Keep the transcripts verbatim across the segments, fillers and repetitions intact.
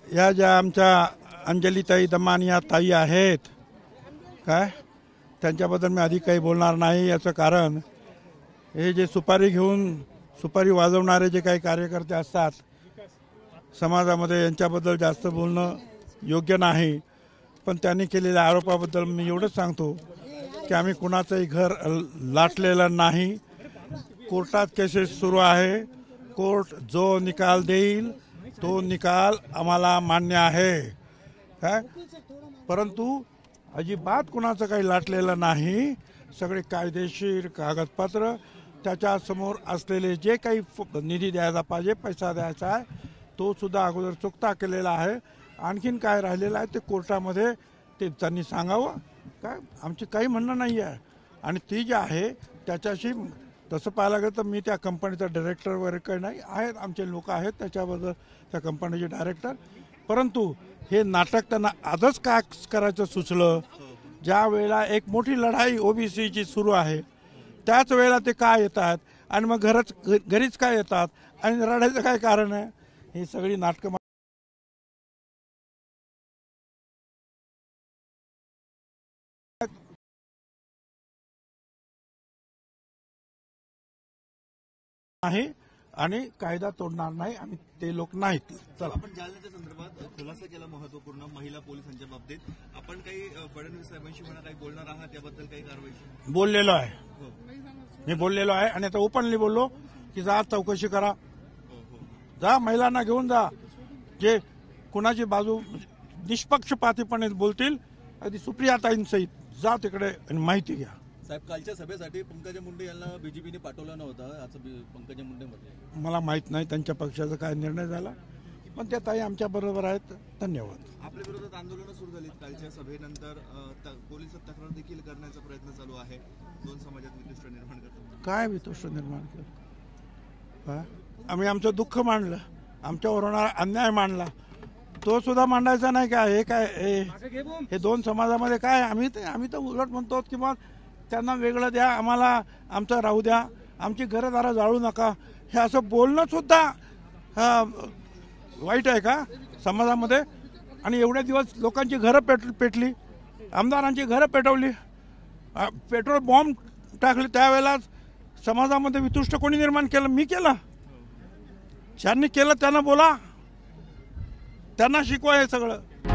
या ज्या आमच्या अंजलीताई दमानी या ताई आहेत काय त्यांच्याबद्दल मी आधी काही बोलणार नाही। याचं कारण हे जे सुपारी घेऊन सुपारी वाजवणारे जे काही कार्यकर्ते असतात समाजामध्ये यांच्याबद्दल जास्त बोलणं योग्य नाही। पण त्यांनी केलेल्या आरोपाबद्दल मी एवढंच सांगतो की आम्ही कुणाचंही घर लाटलेलं नाही। कोर्टात केसेस सुरू आहे। कोर्ट जो निकाल देईल तो निकाल आम्हाला मान्य आहे काय, परंतु अजिबात कुणाचं काही लाटलेलं नाही। सगळे कायदेशीर कागदपत्र त्याच्यासमोर असलेले जे काही निधी द्यायचा पाहिजे पैसा द्यायचा आहे तो सुद्धा अगोदर चुकता केलेला आहे। आणखीन काय राहिलेलं आहे ते कोर्टामध्ये ते त्यांनी सांगावं काय, आमची काही म्हणणं नाही आहे। आणि ती जी आहे त्याच्याशी तसं पाहायला गेलं तर मी त्या कंपनीचा डायरेक्टर वगैरे काही नाही, आहेत आमचे लोक आहेत त्याच्याबद्दल त्या कंपनीचे डायरेक्टर। परंतु हे नाटक त्यांना आजच का करायचं सुचलं ज्या वेळेला एक मोठी लढाई ओबीसीची सुरू आहे त्याच वेळेला ते काय येतात आणि मग घरच घरीच काय येतात आणि रडायचं काय कारण आहे। ही सगळी नाटकं आहे आणि कायदा तोडणार नाही आणि ते लोक नाहीत। चला आपण जालन्याच्या संदर्भात खुलासा केला महत्त्वपूर्ण महिला पोलिसांच्या बाबतीत, आपण काही फडणवीस साहेबांशी म्हणा काही बोलणार आहात याबद्दल काही कारवाई बोललेलो आहे मी बोललेलो आहे आणि आता ओपनली बोललो की जा चौकशी करा, जा महिलांना घेऊन जा, जे कुणाची बाजू निष्पक्षपातीपणे बोलतील अगदी सुप्रियाताईंसहित जा तिकडे आणि माहिती घ्या। साहेब कालच्या सभेसाठी पंकजा मुंडे यांना बीजेपीने पाठवलं नव्हतं, असं पंकजा मुंडे म्हटले। मला माहित नाही त्यांच्या पक्षाचा काय निर्णय झाला, पण त्या ताई आमच्या बरोबर आहेत। धन्यवाद। आपल्या विरोधात आंदोलनं सुरू झालीत कालच्या सभेनंतर, पोलिसात तक्रार देखील करण्याचा प्रयत्न चालू आहे। दोन समाजात वितुष्ट निर्माण करतात। काय वितुष्ट निर्माण केलं? आम्ही आमचं दुःख मांडलं, आमच्यावर होणारा अन्याय मांडला, तो सुद्धा मांडायचा नाही का? हे काय हे दोन समाजामध्ये काय आम्ही आम्ही तर उलट म्हणतो की मग त्यांना वेगळं द्या, आम्हाला आमचं राहू द्या, आमची घरदारं जाळू नका, हे असं बोलणं सुद्धा वाईट आहे का समाजामध्ये? आणि एवढे दिवस लोकांची घरं पेट पेटली, आमदारांची घरं पेटवली, पेट्रोल बॉम्ब टाकले, त्यावेळेला समाजामध्ये वितुष्ट कोणी निर्माण केलं? मी केलं? ज्यांनी केलं त्यांना बोला, त्यांना शिकवा हे सगळं।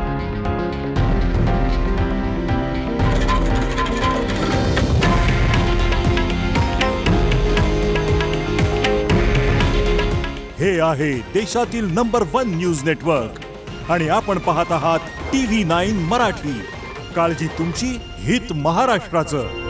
हे आहे देशातील नंबर वन न्यूज नेटवर्क आणि आपण पाहत आहात टीव्ही नाईन मराठी। काळजी तुमची, हित महाराष्ट्राचं।